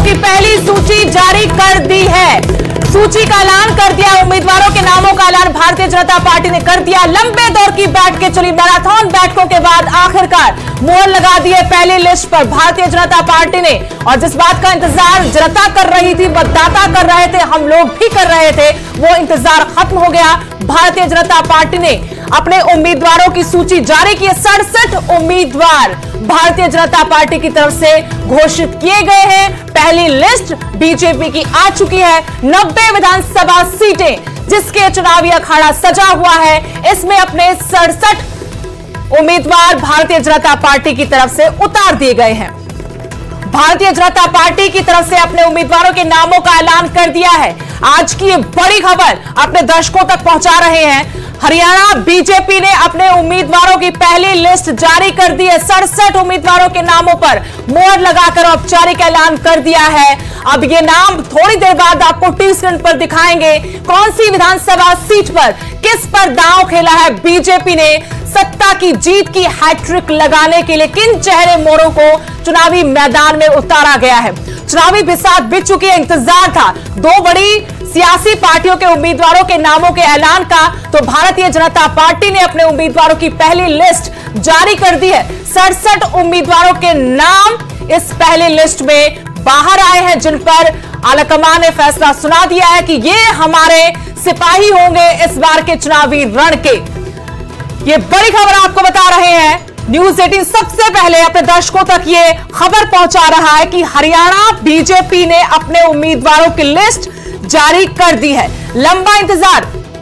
की पहली सूची जारी कर दी है। सूची का ऐलान कर दिया। उम्मीदवारों के नामों का ऐलान भारतीय जनता पार्टी ने कर दिया। लंबे दौर की बैठकें चली, मैराथन बैठकों के बाद आखिरकार मोहर लगा दी है पहली लिस्ट पर भारतीय जनता पार्टी ने। और जिस बात का इंतजार जनता कर रही थी, मतदाता कर रहे थे, हम लोग भी कर रहे थे, वो इंतजार खत्म हो गया। भारतीय जनता पार्टी ने अपने उम्मीदवारों की सूची जारी की। 67 उम्मीदवार भारतीय जनता पार्टी की तरफ से घोषित किए गए हैं। पहली लिस्ट बीजेपी की आ चुकी है। 90 विधानसभा सीटें जिसके चुनावी अखाड़ा सजा हुआ है, इसमें अपने 67 उम्मीदवार भारतीय जनता पार्टी की तरफ से उतार दिए गए हैं। भारतीय जनता पार्टी की तरफ से अपने उम्मीदवारों के नामों का ऐलान कर दिया है। आज की ये बड़ी खबर अपने दर्शकों तक पहुंचा रहे हैं। हरियाणा बीजेपी ने अपने उम्मीदवारों की पहली लिस्ट जारी कर दी है। 67 उम्मीदवारों के नामों पर मोहर लगाकर औपचारिक ऐलान कर दिया है। अब ये नाम थोड़ी देर बाद आपको टीवी स्क्रीन पर दिखाएंगे। कौन सी विधानसभा सीट पर किस पर दांव खेला है बीजेपी ने, सत्ता की जीत की हैट्रिक लगाने के लिए किन चेहरे मोरों को चुनावी मैदान में उतारा गया है। चुनावी बिसात बीत चुकी है, इंतजार था दो बड़ी सियासी पार्टियों के उम्मीदवारों के नामों के ऐलान का, तो भारतीय जनता पार्टी ने अपने उम्मीदवारों की पहली लिस्ट जारी कर दी है। 67 उम्मीदवारों के नाम इस पहली लिस्ट में बाहर आए हैं, जिन पर आलाकमान ने फैसला सुना दिया है कि ये हमारे सिपाही होंगे इस बार के चुनावी रण के। ये बड़ी खबर आपको बता रहे हैं। न्यूज 18 सबसे पहले अपने दर्शकों तक ये खबर पहुंचा रहा है कि हरियाणा बीजेपी ने अपने उम्मीदवारों की लिस्ट जारी कर दी है। लंबा इंतजार।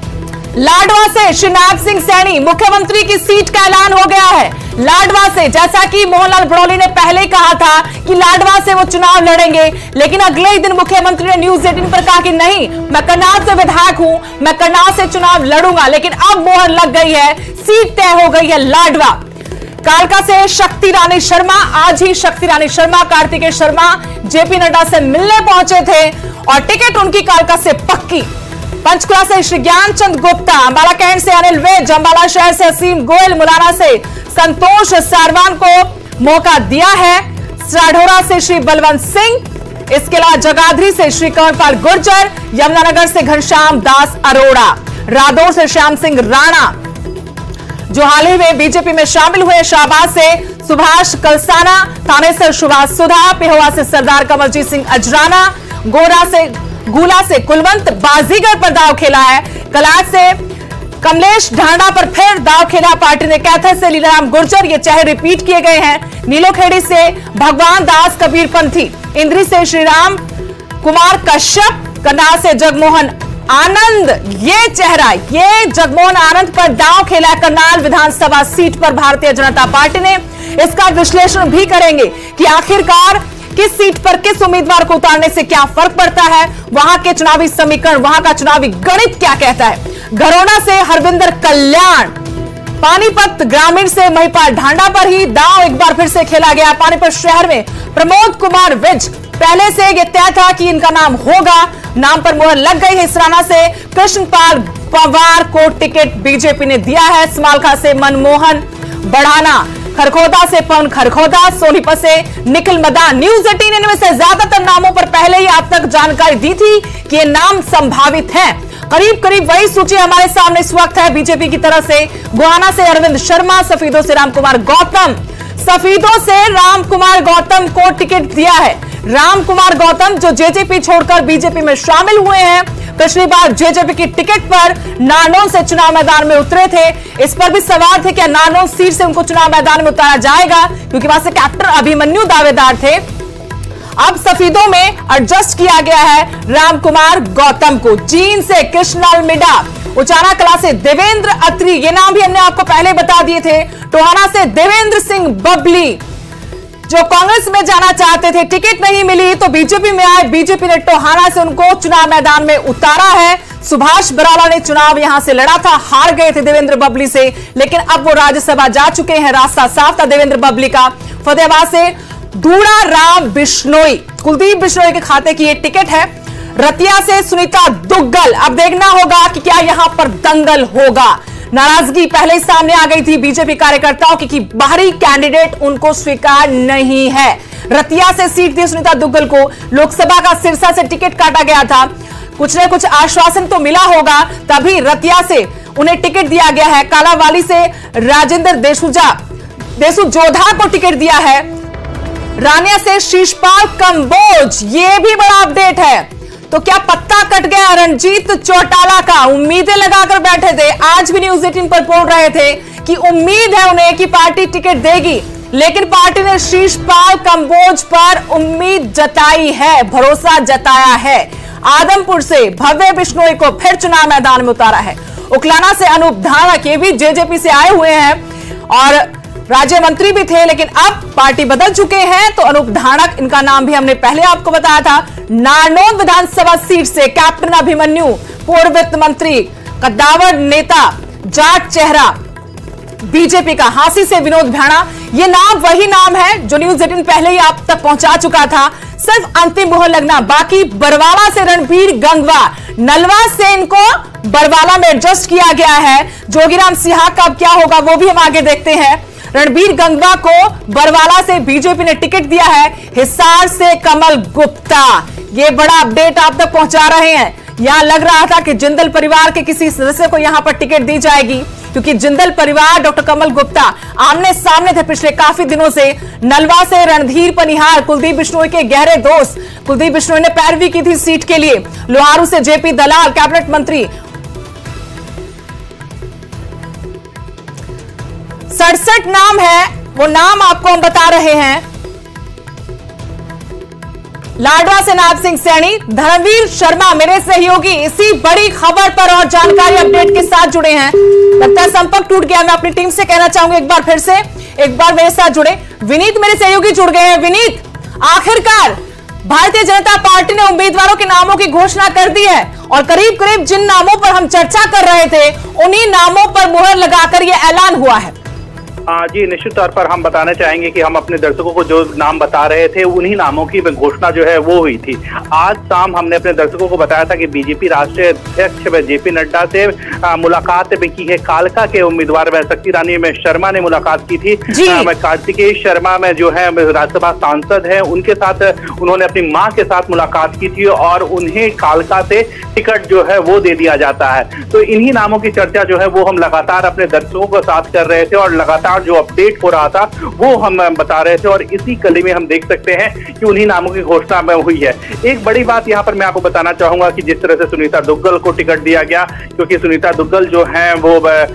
लाडवा से शिवनाथ सिंह सैनी मुख्यमंत्री की सीट का ऐलान हो गया है। लाडवा से, जैसा कि मोहनलाल ब्रौली ने पहले कहा था कि लाडवा से वो चुनाव लड़ेंगे, लेकिन अगले ही दिन मुख्यमंत्री ने न्यूज 18 पर कहा कि नहीं, मैं करनाल से विधायक हूं, मैं करनाल से चुनाव लड़ूंगा। लेकिन अब मोहर लग गई है, सीट तय हो गई है लाडवा। कालका से शक्ति रानी शर्मा, आज ही शक्ति रानी शर्मा, कार्तिकेय शर्मा जेपी नड्डा से मिलने पहुंचे थे और टिकट उनकी कालका से पक्की। पंचकुला से श्री ज्ञानचंद गुप्ता, अंबाला कैंट से अनिल वैद, अंबाला शहर से असीम गोयल, मुलाना से संतोष सारवान को मौका दिया है। साढ़ौरा से श्री बलवंत सिंह, इसके अलावा जगाधरी से श्री कंवरपाल गुर्जर, यमुनानगर से घनश्याम दास अरोड़ा, रादौर से श्याम सिंह राणा जो हाल ही में बीजेपी में शामिल हुए, शाहबाद से सुभाष कलसाना, थाने से सुभाष सुधा, पेहोवा से सरदार कमलजीत सिंह अजराना, गुला से कुलवंत बाजीगर पर दाव खेला है। कलाट से कमलेश ढांडा पर फिर दाव खेला पार्टी ने। कैथर से लीलाराम गुर्जर, ये चेहरे रिपीट किए गए हैं। नीलोखेड़ी से भगवान दास कबीरपंथी, इंद्री से श्रीराम कुमार कश्यप, करनाल से जगमोहन आनंद, ये चेहरा, ये जगमोहन आनंद पर दांव खेला करनाल विधानसभा सीट पर भारतीय जनता पार्टी ने। इसका विश्लेषण भी करेंगे कि आखिरकार किस सीट पर किस उम्मीदवार को उतारने से क्या फर्क पड़ता है, वहां के चुनावी समीकरण, वहां का चुनावी गणित क्या कहता है। घरौना से हरविंदर कल्याण, पानीपत ग्रामीण से महिपाल ढांडा पर ही दांव एक बार फिर से खेला गया। पानीपत शहर में प्रमोद कुमार विज, पहले से यह तय था कि इनका नाम होगा, नाम पर मुहर लग गई है। इसराना से कृष्णपाल पवार को टिकट बीजेपी ने दिया है। स्मालखा से मनमोहन बढ़ाना, खरखोदा से पवन खरखोदा, सोनीपत से निखिल मदान। न्यूज 18 इनमें से ज्यादातर नामों पर पहले ही आप तक जानकारी दी थी कि ये नाम संभावित हैं। करीब करीब वही सूची हमारे सामने इस वक्त है बीजेपी की तरफ से। गोहाना से अरविंद शर्मा, सफीदों से रामकुमार गौतम, सफीदों से रामकुमार गौतम को टिकट दिया है। रामकुमार गौतम जो जेजेपी छोड़कर बीजेपी में शामिल हुए हैं, पिछली बार जेजेपी की टिकट पर नारनौल से चुनाव मैदान में उतरे थे। इस पर भी सवाल थे कि नारनौल सीट से उनको चुनाव मैदान में उतारा जाएगा, क्योंकि वहां से कैप्टन अभिमन्यु दावेदार थे। अब सफीदों में एडजस्ट किया गया है रामकुमार गौतम को। जींद से कृष्णलाल मिडा, उचाना कला से देवेंद्र अत्री, ये नाम भी हमने आपको पहले बता दिए थे। टोहाना से देवेंद्र सिंह बबली जो कांग्रेस में जाना चाहते थे, टिकट नहीं मिली तो बीजेपी में आए। बीजेपी ने टोहाना से उनको चुनाव मैदान में उतारा है। सुभाष बराला ने चुनाव यहां से लड़ा था, हार गए थे देवेंद्र बबली से, लेकिन अब वो राज्यसभा जा चुके हैं। रास्ता साफ था देवेंद्र बबली का। फतेहाबाद से दूड़ा राम बिश्नोई, कुलदीप बिश्नोई के खाते की ये टिकट है। रतिया से सुनीता दुग्गल, अब देखना होगा कि क्या यहां पर दंगल होगा। नाराजगी पहले ही सामने आ गई थी बीजेपी कार्यकर्ताओं की कि बाहरी कैंडिडेट उनको स्वीकार नहीं है। रतिया से सीट दी सुनीता दुग्गल को, लोकसभा का सिरसा से टिकट काटा गया था, कुछ न कुछ आश्वासन तो मिला होगा, तभी रतिया से उन्हें टिकट दिया गया है। कालावाली से राजेंद्र देशुजोधा को टिकट दिया है। रानिया से शीशपाल कंबोज, ये भी बड़ा अपडेट है। तो क्या पत्ता कट गया रणजीत चौटाला का? उम्मीदें लगाकर बैठे थे, आज भी न्यूज़ 18 पर बोल रहे थे कि उम्मीद है उन्हें कि पार्टी टिकट देगी, लेकिन पार्टी ने शीशपाल कंबोज पर उम्मीद जताई है, भरोसा जताया है। आदमपुर से भव्य बिश्नोई को फिर चुनाव मैदान में उतारा है। उकलाना से अनूप धानक, ये भी जेजेपी से आए हुए हैं और राज्य मंत्री भी थे, लेकिन अब पार्टी बदल चुके हैं। तो अनूप धानक, इनका नाम भी हमने पहले आपको बताया था। नारनौंद विधानसभा सीट से कैप्टन अभिमन्यु, पूर्व वित्त मंत्री, कद्दावर नेता, जाट चेहरा बीजेपी का। हांसी से विनोद भाणा, ये नाम वही नाम है जो न्यूज़ 18 पहले ही आप तक पहुंचा चुका था, सिर्फ अंतिम मोहर लगना बाकी। बरवाला से रणबीर गंगवा, नलवा से इनको बरवाला में एडजस्ट किया गया है। जोगीराम सिंह का अब क्या होगा वो भी हम आगे देखते हैं। रणबीर गंगवा को बरवाला से बीजेपी ने टिकट दिया है। हिसार से कमल गुप्ता, ये बड़ा अपडेट आप तक पहुंचा रहे हैं। यहां लग रहा था कि जिंदल परिवार के किसी सदस्य को यहां पर टिकट दी जाएगी, क्योंकि जिंदल परिवार डॉक्टर कमल गुप्ता आमने सामने थे पिछले काफी दिनों से। नलवा से रणधीर पनिहार, कुलदीप बिश्नोई के गहरे दोस्त, कुलदीप बिश्नोई ने पैरवी की थी सीट के लिए। लोहारू से जेपी दलाल, कैबिनेट मंत्री। 67 नाम है, वो नाम आपको हम बता रहे हैं। लाडवा से नाथ सिंह सैनी, धर्मवीर शर्मा मेरे सहयोगी इसी बड़ी खबर पर और जानकारी अपडेट के साथ जुड़े हैं। लगता है संपर्क टूट गया, मैं अपनी टीम से कहना चाहूंगी एक बार फिर से, एक बार मेरे साथ जुड़े। विनीत मेरे सहयोगी जुड़ गए हैं। विनीत, आखिरकार भारतीय जनता पार्टी ने उम्मीदवारों के नामों की घोषणा कर दी है और करीब करीब जिन नामों पर हम चर्चा कर रहे थे उन्हीं नामों पर मुहर लगाकर यह ऐलान हुआ है। जी, निश्चित तौर पर हम बताना चाहेंगे कि हम अपने दर्शकों को जो नाम बता रहे थे उन्हीं नामों की घोषणा जो है वो हुई थी। आज शाम हमने अपने दर्शकों को बताया था कि बीजेपी राष्ट्रीय अध्यक्ष जेपी नड्डा से मुलाकात भी की है। कालका के उम्मीदवार शक्ति रानी में शर्मा ने मुलाकात की थी। कार्तिकेय शर्मा में जो है राज्यसभा सांसद है, उनके साथ उन्होंने अपनी माँ के साथ मुलाकात की थी और उन्हें कालका से टिकट जो है वो दे दिया जाता है। तो इन्हीं नामों की चर्चा जो है वो हम लगातार अपने दर्शकों के साथ कर रहे थे और लगातार जो अपडेट हो रहा था वो हम बता रहे थे और इसी कड़ी में हम देख सकते हैं कि उन्हीं नामों की घोषणा में हुई है। एक बड़ी बात यहाँ पर मैं आपको बताना चाहूंगा कि जिस तरह से सुनीता दुग्गल को टिकट दिया गया, क्योंकि सुनीता दुग्गल जो है वो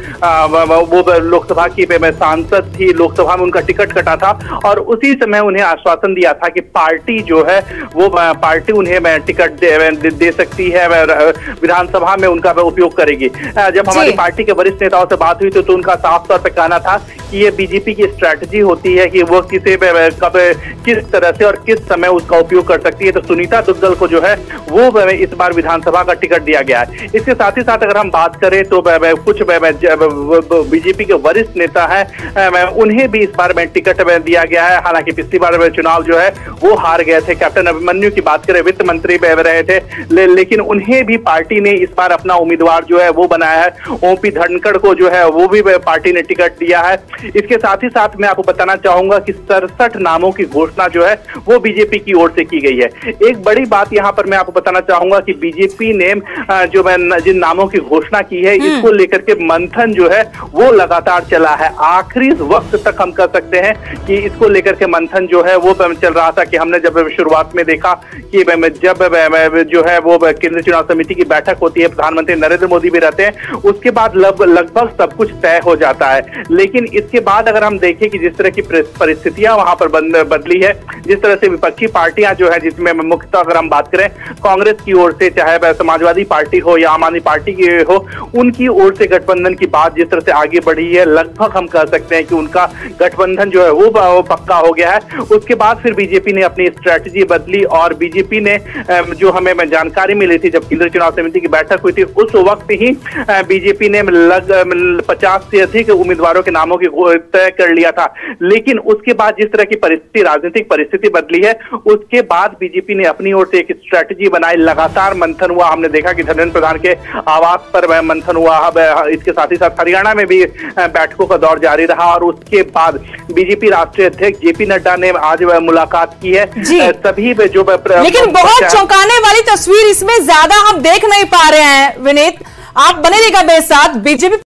लोकसभा की सांसद थी, लोकसभा में उनका टिकट कटा था और उसी समय उन्हें आश्वासन दिया था कि पार्टी जो है वो पार्टी उन्हें टिकट दे सकती है, विधानसभा में उनका उपयोग करेगी। जब हमारी पार्टी के वरिष्ठ नेताओं से बात हुई तो उनका साफ तौर पर कहना था कि ये बीजेपी की स्ट्रैटेजी होती है कि वो किसे कब किस तरह से और किस समय उसका उपयोग कर सकती है। तो सुनीता दुग्गल को जो है वो इस बार विधानसभा का टिकट दिया गया है। इसके साथ ही साथ अगर हम बात करें तो कुछ बीजेपी के वरिष्ठ नेता हैं, उन्हें भी इस बार में टिकट दिया गया है। हालांकि पिछली बार चुनाव जो है वो हार गए थे। कैप्टन अभिमन्यु की बात करें, वित्त मंत्री रहे थे, लेकिन उन्हें भी पार्टी ने इस बार अपना उम्मीदवार जो है वो बनाया है। ओपी धनखड़ को जो है वो भी पार्टी ने टिकट दिया है। इसके साथ ही साथ मैं आपको बताना चाहूंगा कि 67 नामों की घोषणा जो है वो बीजेपी की ओर से की गई है। एक बड़ी बात यहां पर मैं आपको बताना चाहूंगा कि बीजेपी ने जो जिन नामों की घोषणा की है इसको लेकर के मंथन जो है वो लगातार चला है। आखिरी वक्त तक हम कह सकते हैं कि इसको लेकर के मंथन जो है वो चल रहा था कि हमने जब शुरुआत में देखा कि जब जो है वो केंद्रीय चुनाव समिति की बैठक होती है, प्रधानमंत्री नरेंद्र मोदी भी रहते हैं, उसके बाद लगभग सब कुछ तय हो जाता है। लेकिन इसके बाद अगर हम देखें कि जिस तरह की परिस्थितियां वहां पर बदली है, जिस तरह से विपक्षी पार्टियां जो है, जिसमें मुख्यतः अगर हम बात करें कांग्रेस की ओर से, चाहे समाजवादी पार्टी हो या आम आदमी पार्टी की हो, उनकी ओर से गठबंधन की बात जिस तरह से आगे बढ़ी है, लगभग हम कह सकते हैं कि उनका गठबंधन जो है वो पक्का हो गया है। उसके बाद फिर बीजेपी ने अपनी स्ट्रैटेजी बदली और बीजेपी ने जो हमें जानकारी मिली थी जब केंद्रीय चुनाव समिति की बैठक हुई थी, उस वक्त ही बीजेपी ने 50 से अधिक उम्मीदवारों के नामों की तय कर लिया था। लेकिन उसके बाद जिस तरह की परिस्थिति, राजनीतिक परिस्थिति बदली है, उसके बाद बीजेपी ने अपनी ओर से एक स्ट्रैटेजी बनाई। लगातार मंथन हुआ, हमने देखा कि धर्मेंद्र प्रधान के आवास पर मंथन हुआ। इसके साथ ही साथ हरियाणा में भी बैठकों का दौर जारी रहा और उसके बाद बीजेपी राष्ट्रीय अध्यक्ष जेपी नड्डा ने आज मुलाकात की है सभी जो। लेकिन बहुत चौंकाने वाली तस्वीर इसमें ज्यादा हम देख नहीं पा रहे हैं विनीत, आप बने रहिएगा मेरे साथ। बीजेपी